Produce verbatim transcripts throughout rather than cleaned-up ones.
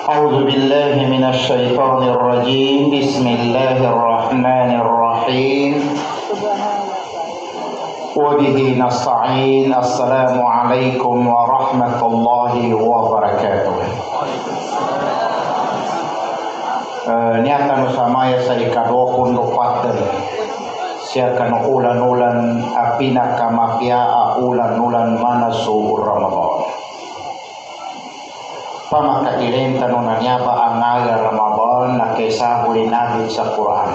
أعوذ بالله من الشيطان الرجيم بسم الله الرحمن الرحيم وبه نستعين السلام عليكم ورحمة الله وبركاته. Niatan usama ya saya kadua kundu paten siakan ulan-ulan apina kamakia ulan-ulan mana suur Ramadan. Pamaka ilenta nunanya ba angaga Ramadan na kesa huli nabi sa Quran.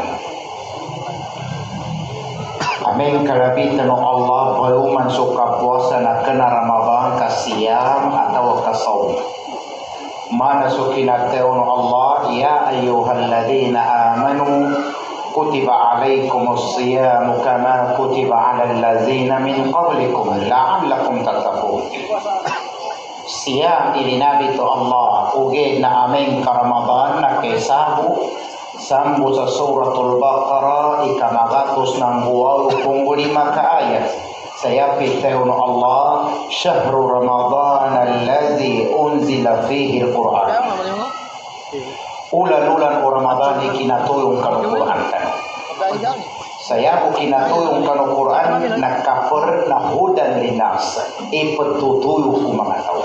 Amin kalabitan ng Allah bayuman suka puasa na kena Ramadan kasiyam atau kasaum. Mana sukinateo ng Allah ya ayyuhalladzina amanu kutiba alaikumus siyamu kama kutiba alal ladzina min qablikum la'allakum tattaqun. Siyam ilinabi to Allah uged na amin ka Ramadan na kesahu sambu sa suratul Baqarah ikamagatos ng buwaw kung lima ka ayat. Saya piteo no Allah syahrul Ramadan alladzi unzila fihi al-Quran. Ulan-ulan o Ramadan ikinatuyong kanu Quran kan. Saya ikinatuyong kanu Quran nakaper na hudan linas ipetutuyo ku mga tao.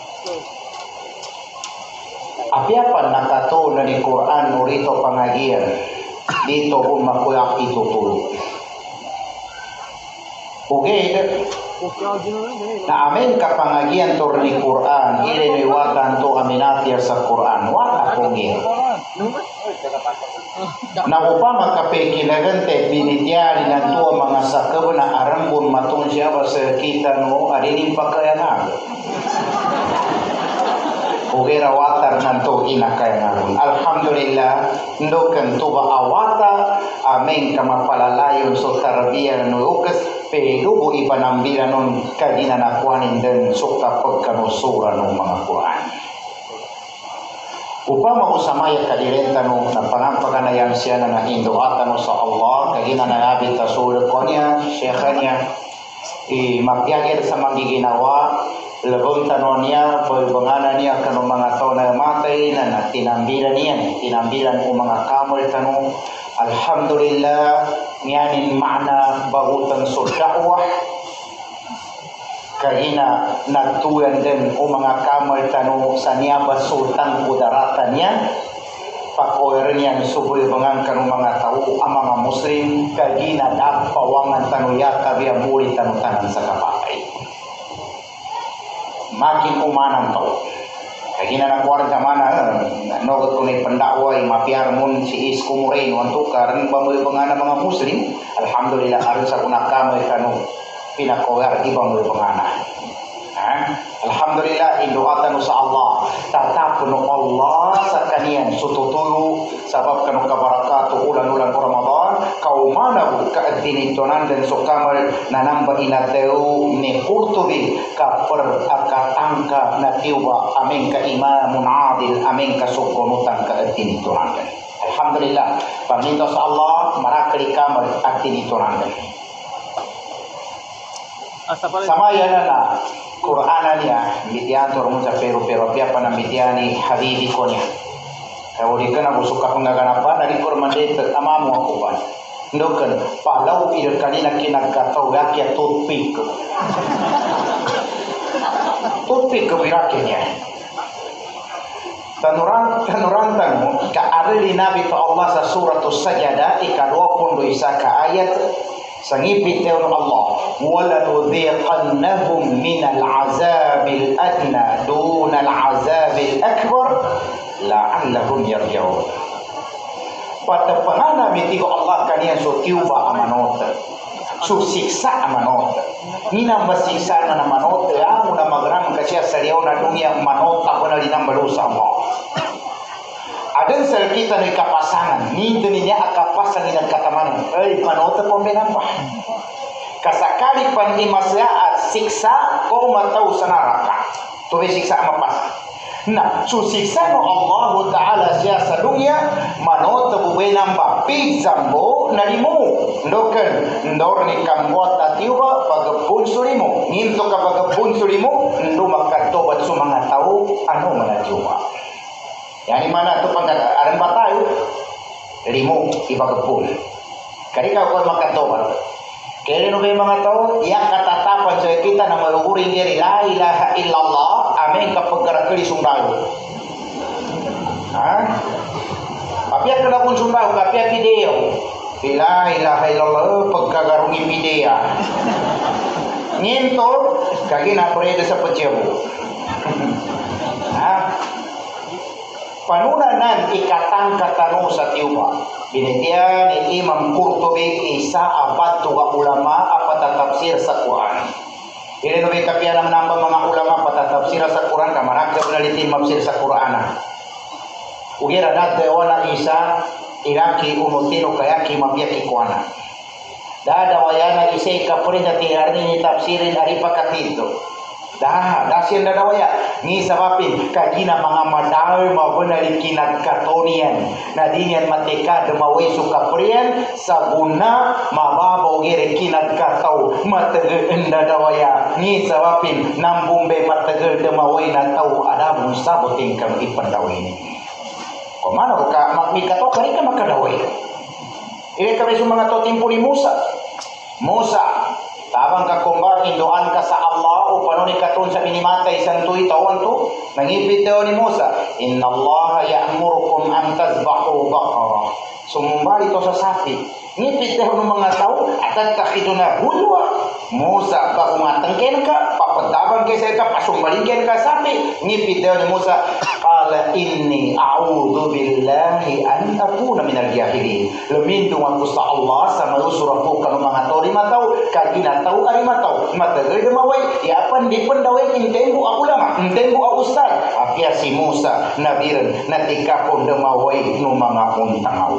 Apa nakatuyo na ni Quran urito pangagian dito kung makuyak itutuyo. Okay, na amin kapangagian to ni Quran iliniwatan to aminatiya sa Quran wala pungir na upama kapekilagante binitiari na to mga sakab na arambon matong siya basa kita no arining pagkayanag okay rawatar nanto inakayanag alhamdulillah ndokan to ba awata amin kamapalalayon so tarbiyah no ukas pelubo ipanambila nun kagina na kuanin din sukta pagkanusura ng mga Quran. Upama usamaya kadirenta no na pangampaganayan siya na nahinduatan no sa Allah kagina na nabit na sulod ko niya, syekha niya i magyagir sa magiginawa labuntan no niya pagbanganan niya kanong mga tao na matay na natinambilan niya tinambilan o mga kamol tanong alhamdulillah niyanin makna bagutan sa dakwah kahina nagtuyan din o mga kamal tanong sa niya ba sultan kudaratan niya pakoyer niya suboy bangang kanong mga tao ang mga muslim kahina dapawangan tanong yata biya muli tanong tanan sa kapatay makin umanang tao kagina na kwarta mana nogot ko ni pendakway mapiar mun si Isko Moreno anto karon bamoy bangana mga muslim alhamdulillah aron sa kuna kamay kanu pinakogar ibang mga bangana ha alhamdulillah induatan sa Allah tatapon no Allah sa kaniyan sututuyo sabab kanu kabarakato ulan-ulan Ramadan kaumana bu kaadinitonan dan sukamal nanamba inateu ni Qurtubi ka per akatangka na tiwa amin ka imamun adil amin ka sukunutan kaadinitonan alhamdulillah paminto sa Allah marakali kamal adinitonan samaya na na Qur'ana niya bitian to mo sa pero pero pia panambitiani habibi ko niya kalau di kana suka penggaganapan dari kormande tamamu aku ban ndokan palau ir kanina kinagkataw yakya toothpick toothpick kabirakinya tanurang tanurang tanu ka arili nabi to Allah sa suratus sajadah ikadua pun doisa ka ayat sangipit teon Allah wala nudhiqannahum minal azabil adna dunal azabil akbar la'allahum yarji'un. Pada pangana mitigo Allah kaniya so tiuba amanota. So siksa amanota. Nina basiksa na amanota amo na magram kasi sa liyaw na dunia manota ko na linang balusa mo. Adan sa kita ni kapasangan, ni niya akapasan ni nagkatamanan. Ay manota po menapa. Kasakali pan imasya at siksa ko mataw sa neraka. Tuwi siksa mapas. Nah, susiksa no Allah Ta'ala siya sa dunia manot bubay ng bapig zambo na limo ndoken ndor ni kambuat atiwa pagpunso mo nginto ka pagpunso mo ndo makatobat sa mga tao ano manatiwa Yang mana tu pangkat aran batayu limu iba kepul. Kari kau kau makan tobat. Kali nu memang tahu ya kata tapan saya kita nama uring diri la ilaha illallah amin kapagara kali sumbayo. Ah. Tapi aku dah pun sumbayo tapi video. La ilaha illallah pagkagarungi video. Ngintor kagi na prede sa pecebo. Ah. Panunanan ikatang katano sa tiuba. Binitian ni Imam Qurtubi isa abad tuga ulama apa tafsir sa Quran. Ini nabi kapianam nambah mga ulama apa tafsir sa Quran kamarak peneliti tafsir sa Quran. Ugira date wana isa iraki unutino kayaki mabiyaki kuana. Dada wayana isay kaprinda tiharni ni tafsirin aripa katito. Dah, dasin dah waya. Ni sabapin kagina mga madal mabenari kinat katonian. Nadinian mateka demawai suka prian saguna mababaw gere kinat katau matege enda dawaya. Ni sabapin nambumbe matege demawai na tau ada musa boting kam ipandawai ni. Ko mana ka makmikato kari ka makadawai. Ini kami semua ngato timpuli Musa. Musa tabang ka kumbar indoan ka sa Allah o panoni katon sa minimatay santuy tawan to nangipit daw ni Musa inna Allah ya'murukum an tazbahu baqara sumumbali to sa sapi ngipit daw ng mga tao at tatakiduna hulwa Musa ba umatangken ka papadabang kay sa ka pasumbalin ka sapi ngipit daw ni Musa qala inni a'udhu billahi an akuna minal jahilin lumindung ako sa Allah sa malusura ko ka ng mga tori mataw kagina tau ari mataw matagal demaway ya pandi pendaway intembo aku lama intembo aku ustad apia si Musa nabiren natika pon demaway no mga untangaw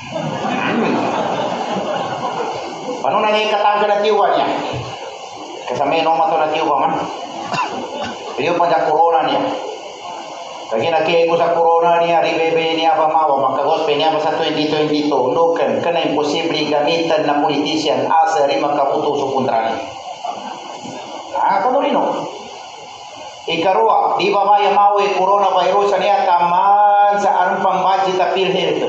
paano na niya katangga na tiwa niya kasama yung mato na tiwa man iyo pa sa corona niya kagi nakiego sa corona niya ribebe niya pa mawa makagospe niya pa sa twenty twenty-two nukan kana imposible gamitan na politician asa rin makaputo sa kontrani ah kano rin o ikarua di ba maya mawe coronavirus niya taman sa anong pang-budget na PhilHealth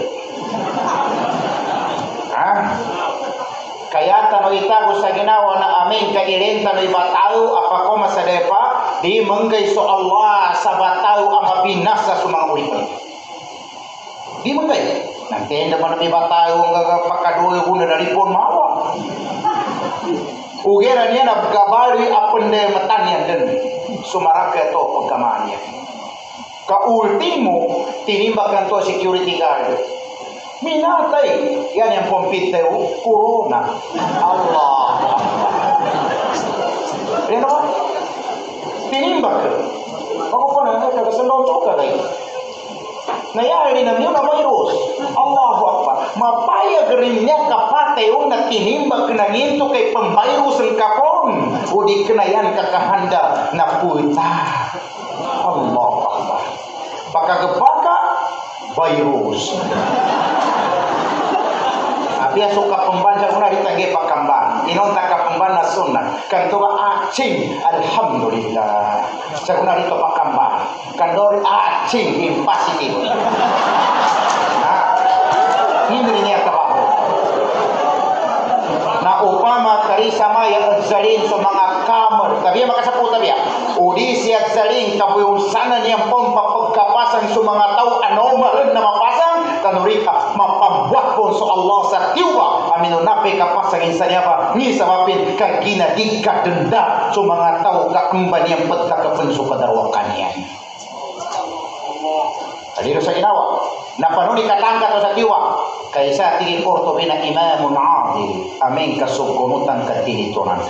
ah kaya tano itago sa ginawa na amin kailenta no ibataw apako masadepa di menggay so Allah sa bataw ang mabinasa sa mga ulipan di menggay nagtenda pa na ibataw ang gagapakaduyo kung nanaripon mawa ugera niya nagkabali apende matanya din sumaraka ito pagkamaan niya ka-ultimo tinimbakan to security guard minatay yan yung pompiteo corona Allah yan naman tinimbak ako pa na nagkakasandaw to ka kayo nayari na niyo na virus Allahu Akbar mapayag rin niya kapateo na tinimbak na nginto kay pamvirus ang kapon o di kinayan kakahanda na puta Allahu Akbar pagkagabaka virus Apia suka pembaca kuna ditagi pakambang. Inon taka pemban na sunnah. Kantora acing alhamdulillah. Sakuna dito pakambang. Kandori acing impositif. Nah, ini niya kabaho. Na upama kari sama yang zalin sa mga kamar. Tabiya makasapu tabiya. Udi siya zalin kabuyong sana niyang pompa pagkapasan sa mga tao anomal na mapasang kanurika mapambuat pun so Allah sa tiwa amino nape kapasang insanya pa ni sabapin kagina di kadenda so mga tao kaemban yang pagkakapen so kadarwakan yan tadi sa ginawa na panuni katangka to sa tiwa kaysa tingin Qurtubi na imamun adil amin kasugumutan katinitonan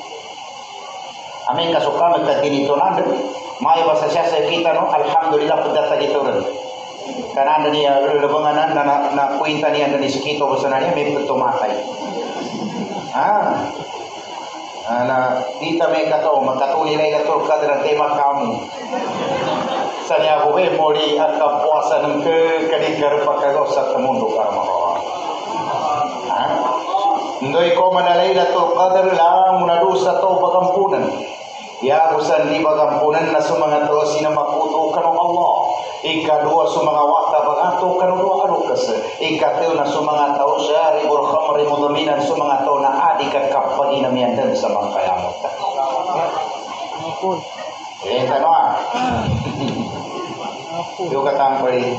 amin kasukamat katinitonan may basa siya sa kita no alhamdulillah pagdata dito rin karena anda ni lebanganan na na kuinta ni anda ni sekito basananya may tumatay ah ana dita may kato makatuli may kato kadra tema kamu sanya buhe moli at kapuasa ng ke kadigar pagkagos sa mundo karma ah ndoy ko manalay Lailatul Qadr lang munadusa to pagampunan Ya usan di bagampunan na sumanga tao sinamakuto kanu Allah. Ikadua sumanga wata bagato kanu dua arukas. Ikateu na sumanga tao syari bur khamri mudaminan sumanga tao na adikat kapagi na miandan sa mga kayamot. Eh tanwa. Yo katang pali.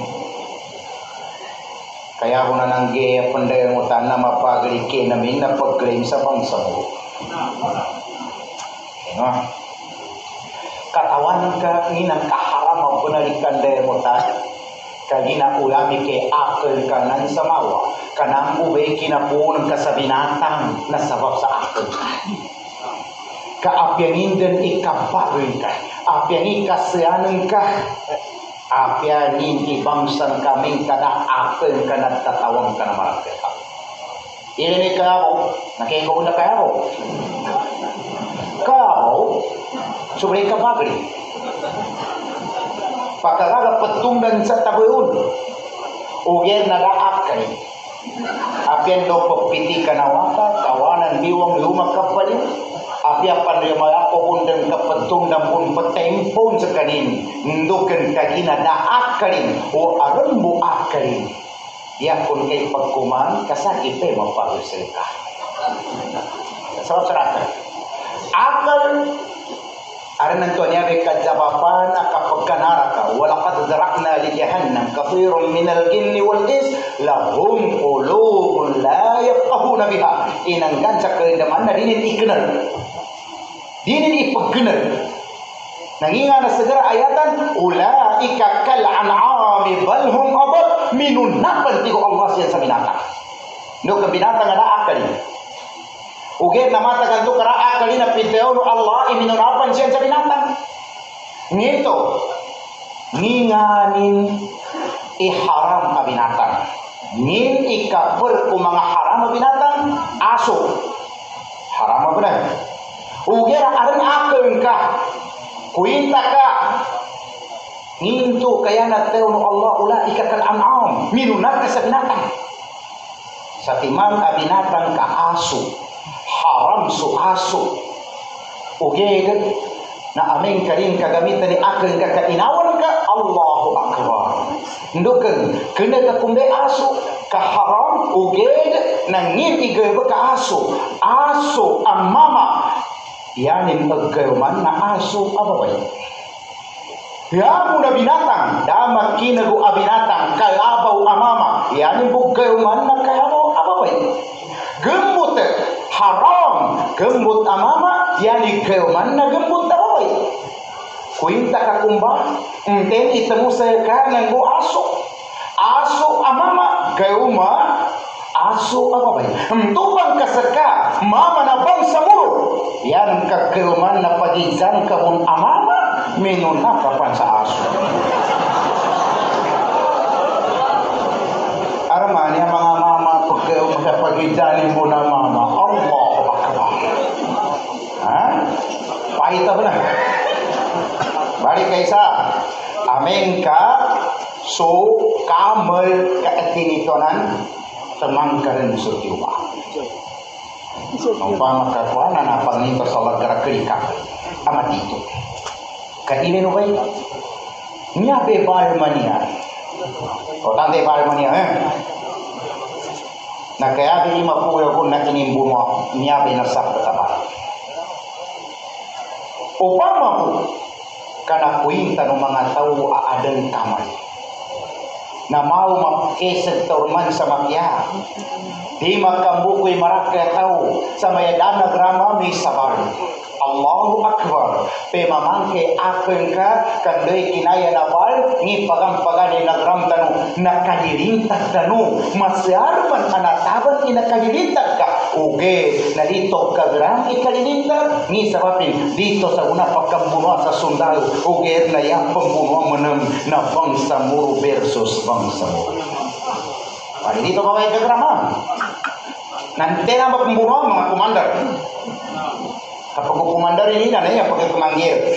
Kaya ko na nang gaya panday mo na mapagli kinamin na pag-claim sa bangsa mo. No? Katawan ka nginang kaharam mo nalikan daya mo ta kagina ulami ke akal kanan sa mawa kanang ubay kinapunan ka sa binatang na sabab sa akal ka kaapyanin din ikabagoy ka apyanin kasiyanan ka apyanin ibangsan kaming kada akal ka nagtatawang ka na maragkat ilinig ka ako nakikao na kaya ako kau sobre kabagri pakagaga patungdan sa tabuyun uger na daak kay apyan do pagpiti kanawata kawanan biwang luma kapalin apya panrimaya ko bundan kapatungdan pun patempon sa kanin nduken kagina daak kalin o aron bu akalin dia pun kay pagkuman kasakit ay mapagsalita sabab sarata akal aran nanto niya may kadzabapan akapagkanaraka walaqad darakna li jahannam kathirun minal jinni wal ins lahum qulubun la yafqahuna biha inanggan sa karindaman na dinin ikener dinin ipagkener nanginga na segera ayatan ulaika kal an'ami bal hum adall minun napan tigo Allah siya sa binatang no ka binatang ada akal uget na matagal to kara akali na piteo no Allah iminurapan siya sa binatang ngito nginganin iharam a binatang ngin ikapur ku mga haram a binatang aso haram a benar uget aran akal ka kuinta ka nginto kaya na teo no Allah ulaika kal an'am minunat ka sa binatang sa timang a binatang ka aso haram su aso uged na aming karin kagamitan ni akin ka kainawan ka Allahu Akbar nduken kena ka kumbe aso ka haram uged na ngin igay ka aso aso ang mama yanin agayman na aso ababay yamu na binatang damat kinagu a binatang kalabaw amama yanin bugayman na kayabaw ababay gembut haram gembut amama yani keuman na gembut abay kuinta ka kumba enten itemu saya ka nanggo aso aso amama keuma aso abay tubang kasaka mama na bangsa muro yan ka keuman na pagizan ka mun amama minun na kapan sa aso araman ya mga mama pagkeum sa pagizan mo na mama Allah Akbar ha pahit ba na balik kaisa amin ka so kamal katinitonan temangkaran sutiwa umpama kakwana na pangito sa lagarakrika amat itu kailin ubay niya be barmania o tante barmania eh na kaya bi mapuyo kun na kinimbumo niya be nasab pataba upama po kana kuinta ng mga tao aadang kamay na mau makesag turman sa makya di makambukoy marakya tao sa mayadan na grama may sabar Allahu Akbar pe mamangke akin ka kandoy kinaya na bal ngi pagampagan na gram tanu nakalilintak tanu masyarman anataban inakalilintak ka uge na dito ka gram ikalilintak ngi sabapin dito sa una pagkambuno sa sundalo uge na yang pembunuh menang na bangsa muro versus bangsa muro pari dito ba kayo kagrama nanti na ba pembunuh mga komandar kapag kumandar ini na ya pakai kemanggil.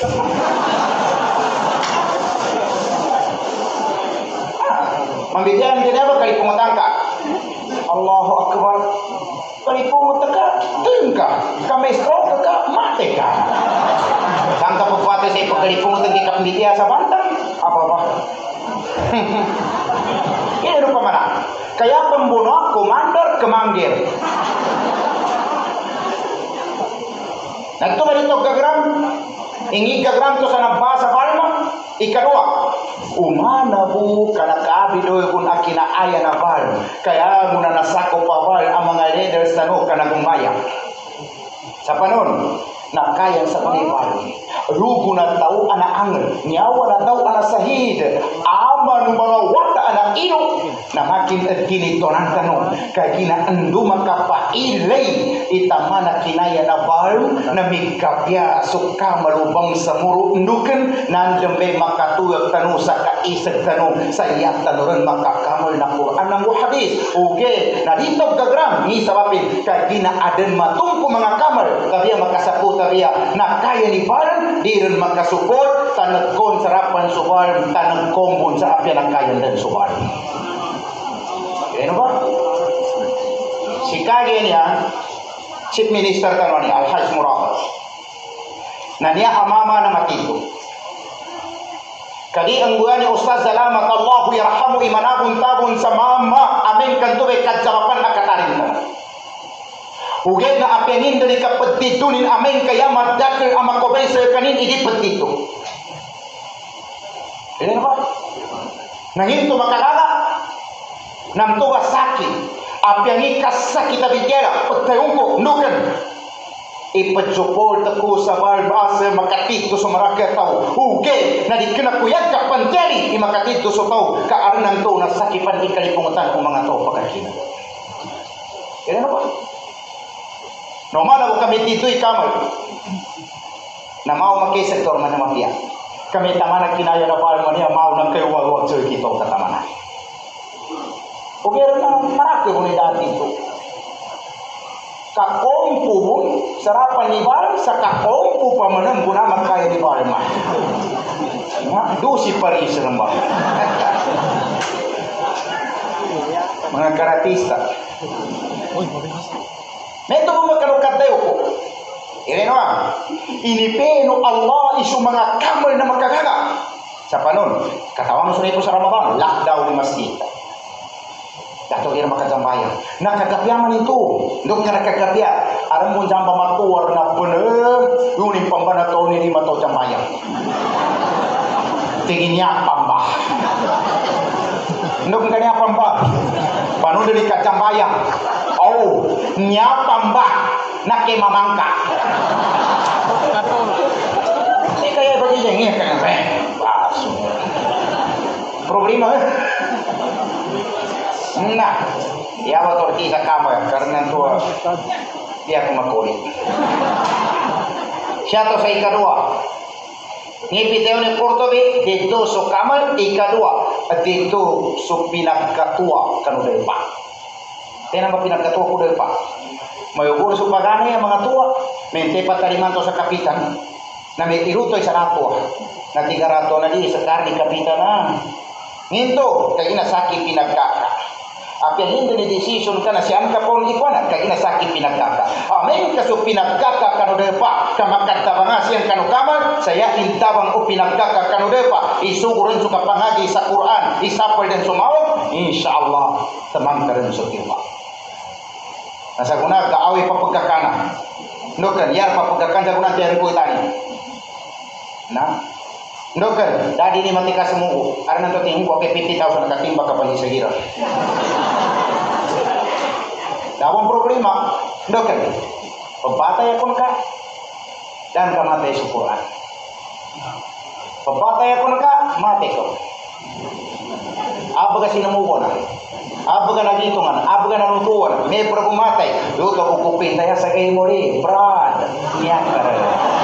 Ah, mambijan tidak apa kali pengatangka. Allahu Akbar. Kalipung teka tengka kami strong teka mati ka. Sangka pepatah saya pekalipung tengka kami dia sabantang apa-apa. Ini rupa mana? Kayak pembunuh komander kemanggil. Nah itu berito gagram. Ingi gagram to sana bahasa palma. Ikadua. Umana bu kana kabi doy kun akina aya na bal. Kaya muna nasako pa bal ang mga leaders tano kana gumaya. Sa panon na kaya sa panibal. Rugo na tao ana angel, nyawa na tao ana sahid, ama no mga wata ana ino na makin kini tonan tano kay kina ando makapailay itamana kinaya na bal na migkapya suka malubang sa muro nduken nanjembe makatuyag tano sa kaisag tano sa iyak tano ron makakamal na Quran ng hadis. Okay, na dito gagram ni sabapin kay kina aden matungko mga kamal kabiya makasapu tabiya na kaya ni bal di rin makasuport tanagkon sarapan subal tanag kombon sa apya ng kayan din subal. Ano ba? Si kaya niya Chief Minister kanon ni Al-Hajj Murad na niya amama na matito kadi ang buwan ni Ustaz Salamat Allahu yarhamu imanabun tabun sa mama amin kantuwe kadsabapan nakatarin na ugay na apyanin dari kapetitunin amin kaya madakil ama kobay sa kanin idi petito. Ini apa? Nangin tu makalala nam tu wasaki apyani kasaki tabigera petayungko nukan ipajupol taku sabal basa makatito sa maraka tao ugay na dikena kuyag ka panteri i makatito sa tao kaaranang to na sakipan ikalipungutan kung mga tao pagkakina. Ini apa? Normal ako kami dito ikamal na mau makai sektor mana mafia kami tamana kinaya na bal mania mau nang kayo wag sa kita ka tamana oke ran marake mo ni dati ito kakompu mo sarapan ni bal sa kakompu pa manang guna makaya ni bal ma na dosi Paris ramba mga karatista Meto mo magkalukat tayo ko. Ini naman. Inipeno Allah isu mga kamal na magkagaga. Sa panon, katawan mo sunay po sa Ramadan, lockdown ni masjid. Dato kira makajambayan. Nakagapyaman ito. Doon nga nakagapya. Aram mo dyan ba matuwar na bener. Yuning pambanato ni mato jambayan. Tingin niya pamba. Doon nga niya pamba. Panon dari kajambayan. Oh, nyapa mbak nak ke mamangka. Eh kaya bagi jengih kan eh. Problema eh. Nah, ya waktu kita kamar karena tua dia kumakuli. Siapa saya kedua? Ngipiteo ni Kortobi dito so kamar ikadua dito so pinagkatua kanuday pa. Tena ba pinagkatua ko dahil pa? Mayuguro sa pagana yung mga tuwa. May tepat kalimanto sa kapitan. Na may irutoy sa nato. Na tigarato na di sa karni kapitan na. Nginto, kaya inasaki pinagkaka. Apya hindi ni decision ka na siyang kapon ikwana. Kaya inasaki pinagkaka. Amen kaso pinagkaka kano dahil pa. Kamakataba nga siyang kanukaman. Saya intabang o pinagkaka kano dahil pa. Isugurin sa kapangagi sa Quran. Isapal din sumawag. Insyaallah. Tamang ka rin sa kiwa. Nasa guna kaawi papagkakana. Ndokan yar papagkakan sa guna tiyan ko itani. Na? Ndokan dadi ni matika semuko. Arna to tingin ko kay fifty thousand nakatimba ka pa ni sagira. Dawang problema. Ndokan. Pagbatay akon ka dan kamatay sa Quran. Pagbatay akon ka mate ko. Apa ka sinamuko na? Apa ka nagitungan? Apa ka nanutuan? May prabumatay. Luto ko kupin tayo sa kayo mo rin. Brad. Iyak ka rin.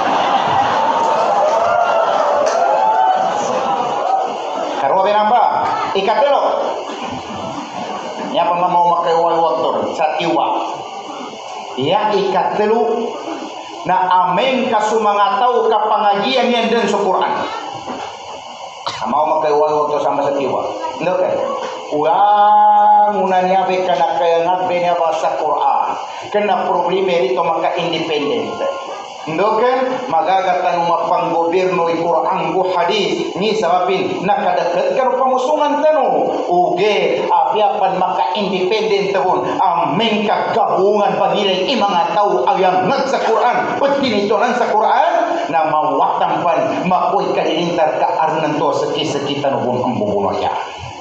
Karuwa binamba. Ikatelo. Niya pa mamaw makaiwalwator sa tiwa. Iya ikatelo na amen ka sumangataw kapangagian yan din sa Quran. Mau makaiwalwator sama sa tiwa. Look at uang unanya bekana kaya ngabenya bahasa Quran. Kena problema dito maka independent. Ndoken magagatan ng panggobyerno ito ang hadis ni sababin nakadakat ka pamusungan tano uge apiapan maka independent tabon ang main kagabungan pagilay imanga tao ayang nag sa Quran pagtinitonan sa Quran na mawatampan makoy kalilintar ka arnan to sa kisakita no bung ang bubuno ya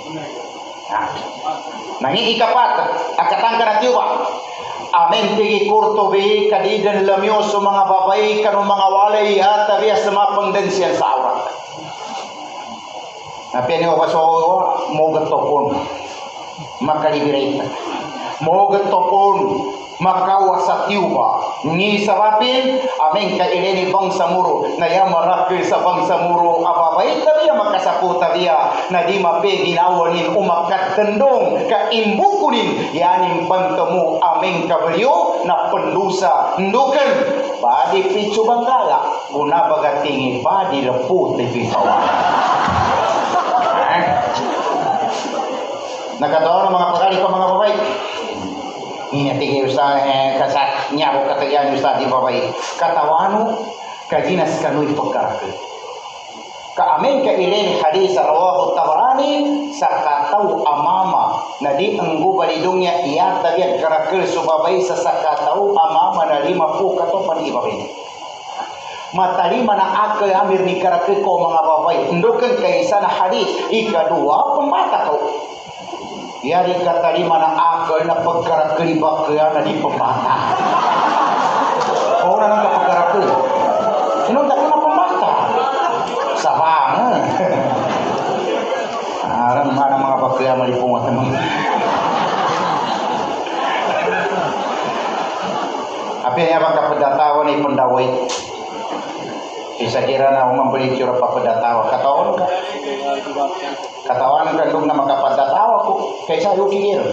nangi ikapat akatangka na tiwa amen tigi kurto be kadidan lamyo so mga babay kanong mga walay at tabiya sa mga pangdansiyan sa aurat. Napiyan niyo kaso mo gatopon makaliberate mo gatopon makawasatiw ba ni sabapin amen ka ileni bang samuro na yamarakil sa bang samuro ababay tabiya makasapo tabiya na di mape ginawanin umakat tendong ka imbukunin yaning pangkamu amen kabalyo na pendusa ndukan badi picu bangkala guna bagatingi badi leput di pipawan nakatawa ng mga pagkali ka mga babay ingatigi usta eh, kasat nyawo katayan usta di babay katawano kaginas kanoy pagkarakil ka amin ka ilin hadis rawahu Tabarani sa kataw amama na di ang gubalidongnya iya tabiat karakil subabay sa sakataw amama na lima po katopan ibabay matalima na akal amir ni karakil ko mga babay ndokan kaysa na hadis ikadua pembata ko yari katalima na akal na pagkarakil bakya na di pembata orang na pagkarakil sinong tak na pembata sabang arang mana mga bakya malipungat naman apa yang abang kapadatawan ni pendawai isa kira na umambali cura papadatawa katawan ka katawan ka nung na makapadatawan ko kaysa yung kikira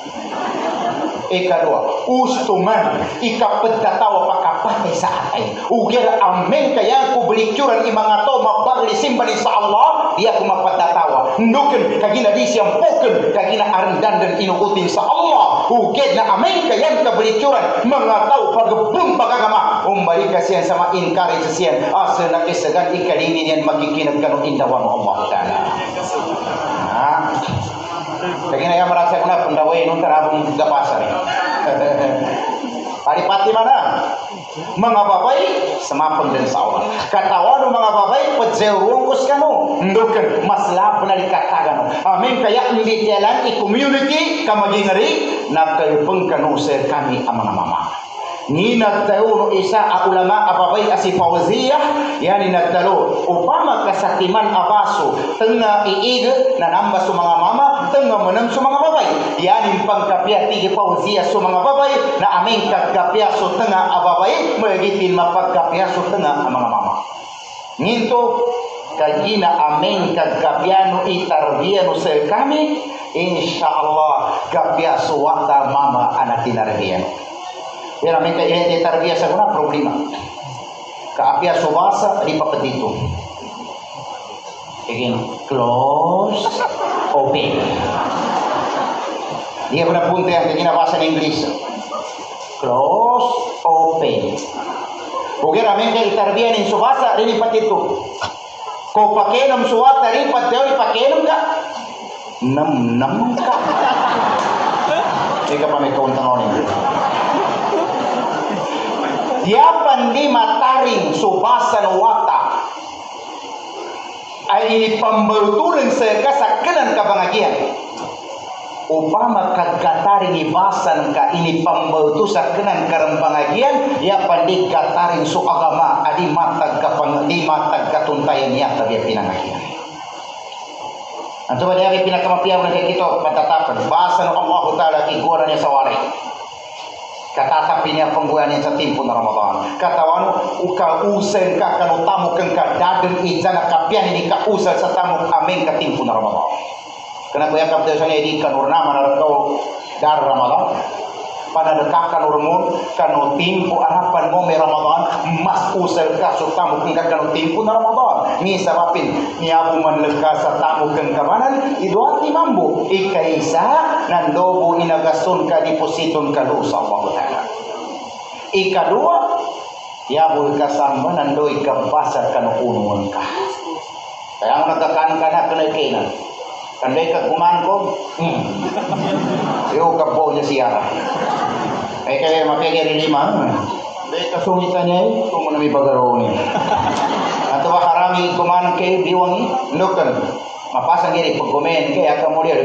ikadua ustuman ikapadatawa pakapatay sa atay ugira amen kaya ko belicuran imang ato mapagli simbali sa Allah dia ko mapadatawa nuken kagina di siyang puken kagina arendan dan inukutin sa Allah ugid na amen kaya ka belicuran mga tao pagbum pagagama umbalik kasiyan sama encourage siyan asa na kisagan ikalingin yan magkikinag kanong indawan mo Allah ta'ala ha kagina yan marasa ko na pandaway nung tarabong gapasa rin paripati mana mga babay semapang dan sa Allah katawan mga babay padzerungkos kano ndukan maslap na likatagano amin kaya hindi jalan i community kamagingari na kalpeng kano sa kami ang mga mama ni nagtalo isa a ulama ababay asi Fauziyah yani nagtalo upama kasatiman abaso tengah iig na namba sa mga mama tengah menang sa mga babay yani pangkapya tigi Fauziyah sa mga babay na aming kagkapya sa tengah ababay magitin mapagkapya sa tengah ang mga mama nginto kagina aming kagkapyano itarbiyano sa kami insyaallah kapya suwata mama anak tinarbiyano. Pero minta ini tarbiyah sa kuna problema. Kaapya subasa di papatito. Again, close, open. Dia pernah punta yang ginabasa ng English. Close, open. Bugira minta itarbiyah ng subasa di papatito. Kau pakai nam suwata di pateo pakai nam ka. Nam nam ka. Ika pa may kauntang ini. Dia pandi mataring subasan wata ay ini pembetulan sekasakanan kabangagian upama kagataring ibasan ka ini pembetu sakanan karembangagian ya pandi kataring su agama adi matag kapang di matag katuntayan ya tabi pinangagian anto ba dia pinakamapiaw na kito patatapan basan Allah taala kiguran niya sa waray katasapinya pengguaannya sa timpo na Ramadan katawan uka usen ka kanu tamu kang ka daden ijana kapian ini ka usal sa tamu amin ka timpo na Ramadan kana kuya kapte sa ni kanurna manarang dar Ramadan pada dekak kanurmun kanu timpo harapan mo may Ramadan mas usal ka sa tamu kang ka kanu timpo na Ramadan Allah ni sabapin ni abu manleka sa tamu keng kamanan iduati mambu ikaisa nan lobo inagasun ka depositon ka dosa Allah Ta'ala. Ikadua ya bu kasamba nan doi ka basar kan unuan ka. Kaya ang nagkakan ka na kanakinan. Kanday ka kuman ko. Hmm. Yo ka po niya siya. Ay kaya mapigil lima. Dahil kasungitan niya eh. Kung mo na may bagaro niya. Ato ba karami kuman kay biwangi. Nukan. Mapasang gini pag kumain kaya ka mo rin.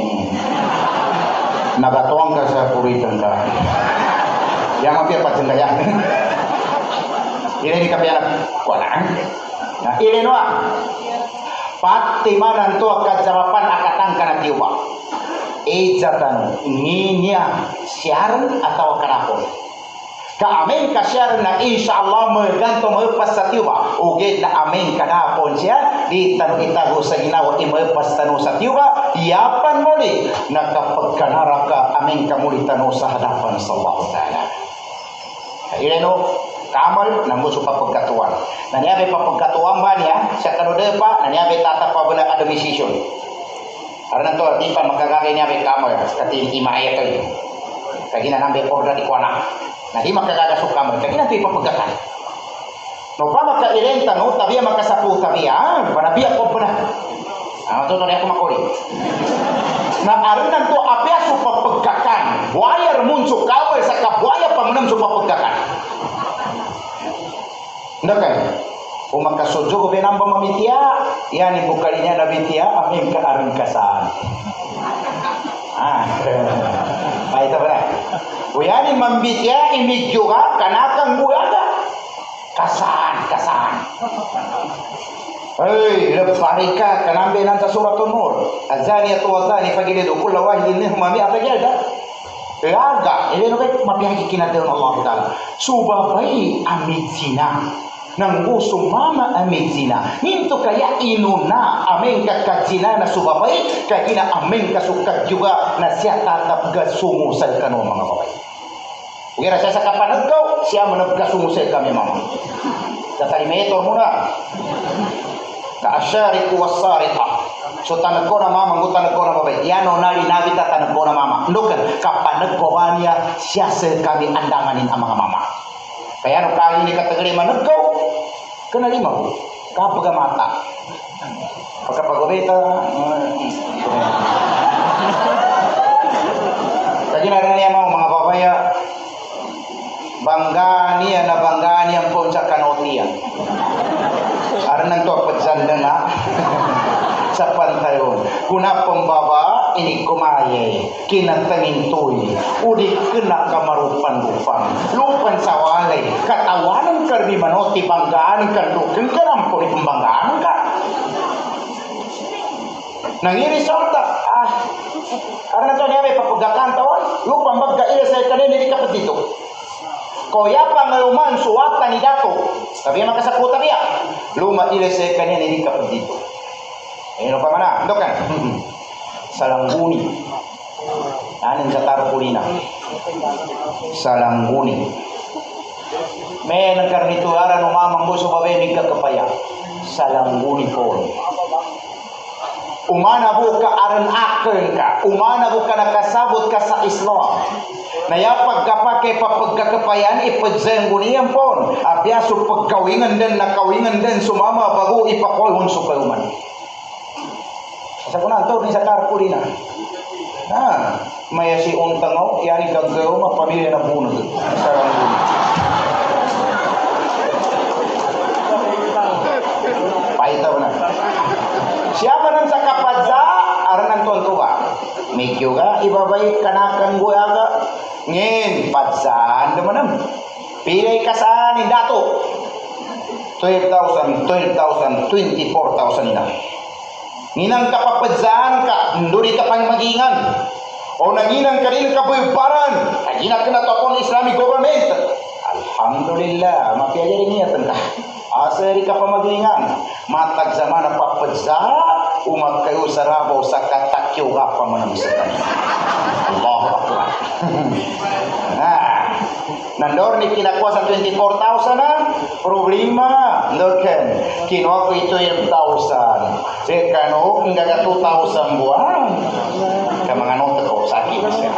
Nagatuang ka sa puritan ka. Yang mapia pagsandayan. Ini di kapianak. Kuala. Nah ini noa. Pati manan to kajarapan akatang kana tiwa. Ejatan nginya siaran atau kanapon. Ka amin ka siaran na insyaallah meganto meupas sa tiwa. Uge na amin kanapon siya di tanu itago sa ginawa imeupas tanu sa tiwa. Yapan muli nakapagkanara ka amin ka muli tanu sa hadapan sallallahu taala. Ileno kamal nanggo supa pagkatuan. Naniabe pa pagkatuan ba niya sa kanode pa naniabe tata pa bala ada decision. Karena to di pa makagagay niya be kamal kating imae to. Kagina nambe order di kuana. Nah di makagaga su kamal kagina tu pa pagkatan. No pa maka irenta no tabia makasapu tabia panabia ko pernah. Ah to to aku makori. Nah arinan to apia su pa pagkakan. Buaya muncul kamal sa kabuaya pamenem su pa pagkakan. Ndakan umaka sojo ko benamba mamitia yani bukalinya nabitia amin ka arin kasan ah baik tabra uyani mambitia imig juga kanakang buyaga kasan kasan hey lefarika kanambe nanta suratul nur azaniyatu wazani fajlidu kullu wahidin minhum mi'ata jalda. Laga ini no mapihagi kinatel Allah Taala subabai amit zina nang usum mama amin zina ninto kaya inuna amin ka kazina na subabai kagina amin ka sukat juga na siya tatap gasumusal kano mga babae. Ugira siya sa kapanagkaw siya managkasumusal kami mama. Datalimetor muna ka asyariku wasarita. So tanag ko na mama, ngu tanag ko na babae. Yano nali nabita tanag ko na mama. Nukan kapanag ko niya siya sa kami andamanin ang mga mama. Kaya no kaya ini kategori managkaw, kena lima ko. Kapaga mata. Pagkapagobeta. Kaya na rin niya mga babaya. Bangga niya na bangga niya po sa kanotiyan. Aran to pagsanda na. Sa pantayon kuna pembaba ini kumaye kinatangin toy udik kena kamarupan lupan lupan sawale katawanan karbi manoti banggaan kan duken karampo di pembanggaan ka nangiri sorta ah karena to niya may papugakan tawon lupa magga ila sa kanin di kapatid ito koya pangaluman suwata ni dato tapi makasakuta biya luma ila sa kanin di kapatid ito. Eh, no pa mana? Dokan. Salangguni. Anin sa tarpulina. Salangguni. May nagkarnitulara no mamang gusto babemig kakapaya. Salangguni po. Umana buka aran aken ka. Umana buka nakasabot ka sa Islam. Naya pagkapake papagkakapayan ipadzengguniyan po. Abyaso pagkawingan din nakawingan din sumama bago ipakolhon supayuman. Sa kunang tawag ni sa tarpulina. Nah, maya si untangaw, yari gaggaw, mapamilya na bunod. Sarang bunod. Paitaw na. Siya ba nang sa kapadza, aran ang tuwan-tuwa. Medyo ga, ibabay kanakan guyaga. Ngayon, padzaan naman. Pilay kasaan ni dato. twelve thousand, twelve thousand, twenty-four thousand na. Ninang kapapadzaan ka, nduri ka pang magingan. O nanginang ka rin kabuibaran. Naginag ka na to akong Islamic government. Alhamdulillah, mapiayari niya tanda. Asari ka pa magingan. Matag zaman na papadza, umag kayo sa rabaw sa katakyo ka pa manang sa kanya. Allahu Akbar. Ah. Nandor ni kila kuasa twenty-four thousand na problema loken kino ko ito yung thousand se kano ngaga two thousand buwan ka mga nota ko sakit siya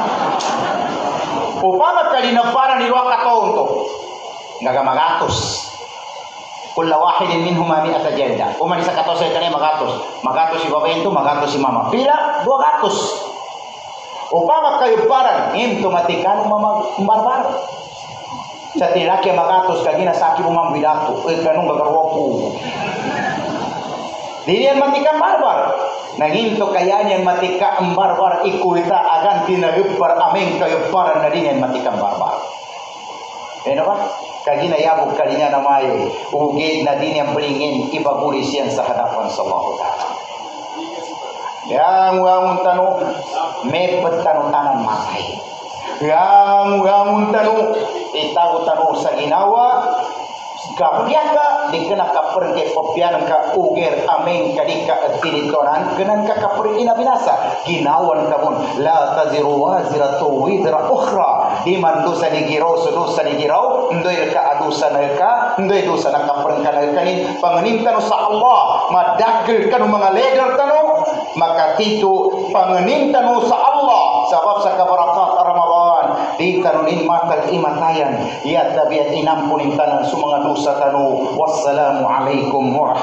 upama kalina para ni ruwa kataon to ngaga magatos kulla wahidin minhuma mi'ata jalda umani sa katos ay kanay magatos magatos si babento magatos si mama pila two hundred upama kayo parang into matikan mambarbar sa tinakya magatos kagina sa akin umang bidato eh kanong gagarwa po di yan matikan barbar naginto kaya niyan matika ang barbar ikuita agan tinagupar aming kayo parang na din yan matikan barbar eh na ba kagina yabog kalinya na may ugid na din yan beringin ibabulis yan sa hadapan sa Allah Ta'ala yang wangun tanu mepet tanu tanan matay yang wangun tanu itaw tanu sa ginawa kapiaka di kena kaperke popian ka uger ameng kadika tinitoran kenan ka kaperke na binasa ginawan kamun la taziru waziratu wizra ukhra di man dosa di giraw so dosa di giraw ndoy ka adusa na ka ndoy dosa na kaperke na kanin panganintan sa Allah madakil kanu mga leader tanu maka tito panganintan sa Allah sabab sa kabarakat Ramadan di tanunin matal imatayan ya tabiat inampunin tanan sumanga dosa tanu wassalamu alaikum warahmatullahi